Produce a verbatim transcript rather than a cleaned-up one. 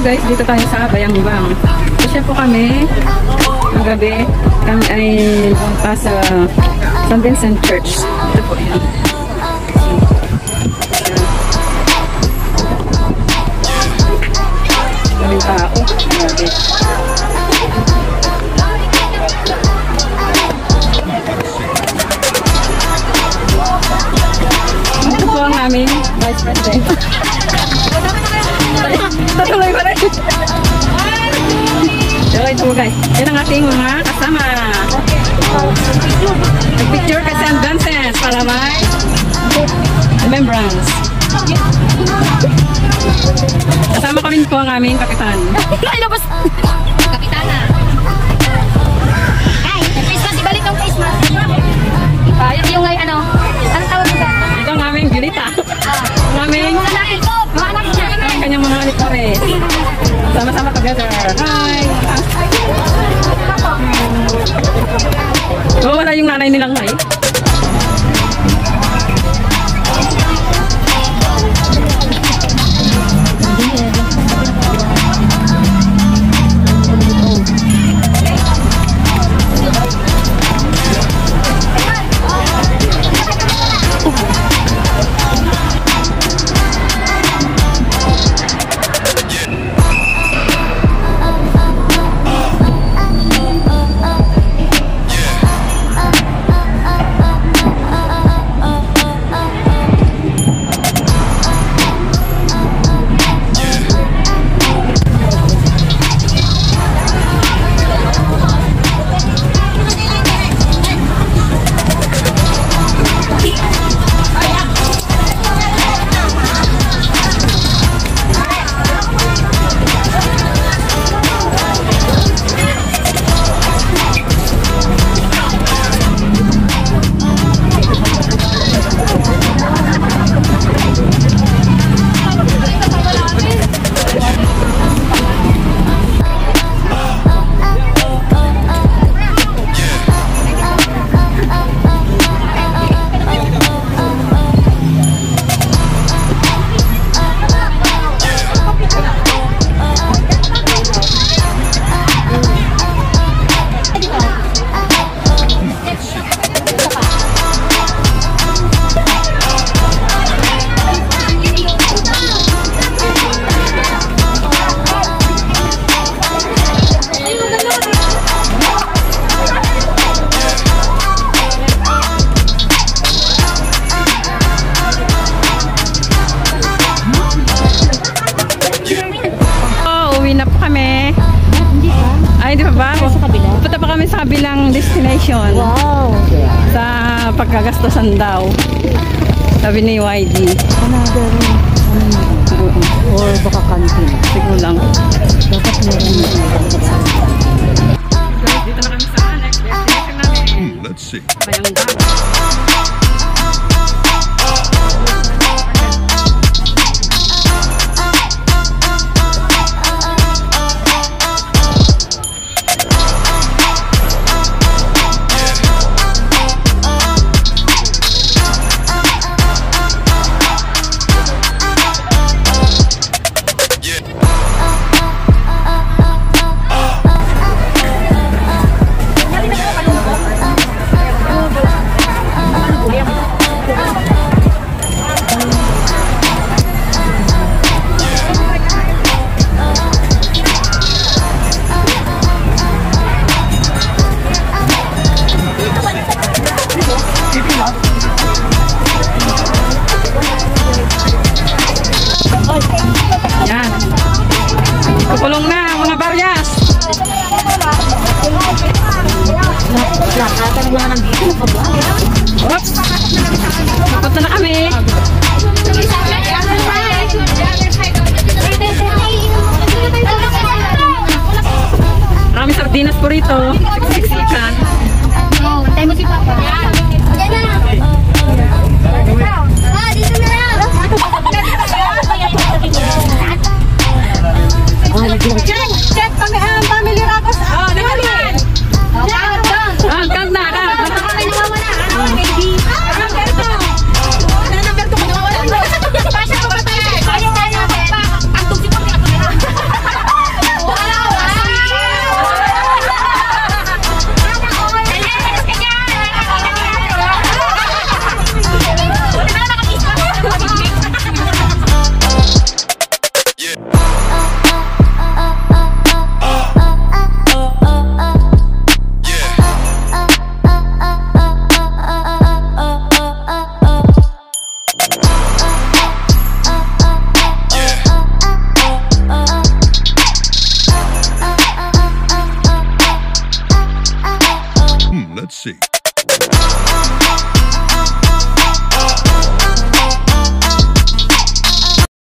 guys, dito tayo sa Bayambang. Kasi po kami, ang gabi, kami ay punta sa San Vincent Church. Ito po yan. Maraming tao. Grabe. Ito po ang aming Vice President. Tatuloy pa rin. So ito mo guys, yan ang ating mga kasama. Nag-picture ka San Vincent para may remembrance. Kasama ko rin po ang aming kapitan. Ano ba? Kapitana. Ay, face mask, ibalik ang face mask. Ah, yun yung ngay ano, anong tawag mo ba? Ito ang aming Julita. Ang aming Mga anak ko, mga anak niya. ang kanyang mga alipores. Sama-sama together. Hi! So, wala yung nanay nilang hi. Sa kabilang destination. Wow. Sa pagkagastosan daw. Sabi ni Y D. Another um, or baka canteen. Siguro lang. Dapat meron. Dito na kami sa next destination namin. Let's see. Bayambang. Yan. Kukulong na mga baryas. Lakatan mo na ng dito. Oops. Punta na kami. Marami sardinas po rito. Siksikan. Oh, tayo mo si Papa. Diyan na lang. Ah, dito na lang. Check! Check! Family Racos! Oh, nakalin! Ah, kag na! Kami nawawala! Baby! Number two! Ano number two? Nawawala! Pasya ko ba tayo? Kaya tayo! Ang tugsi ko niya! Let's see.